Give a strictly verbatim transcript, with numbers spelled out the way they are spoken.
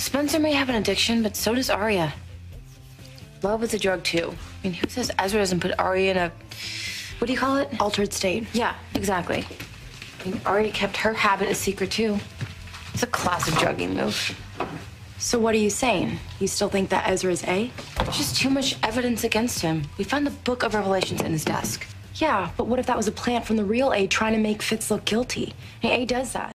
Spencer may have an addiction, but so does Arya. Love is a drug, too. I mean, who says Ezra doesn't put Arya in a, what do you call it? Altered state. Yeah, exactly. I mean, Arya kept her habit a secret, too. It's a classic drugging move. So what are you saying? You still think that Ezra's A? There's just too much evidence against him. We found the Book of Revelations in his desk. Yeah, but what if that was a plant from the real A trying to make Fitz look guilty? I mean, A does that.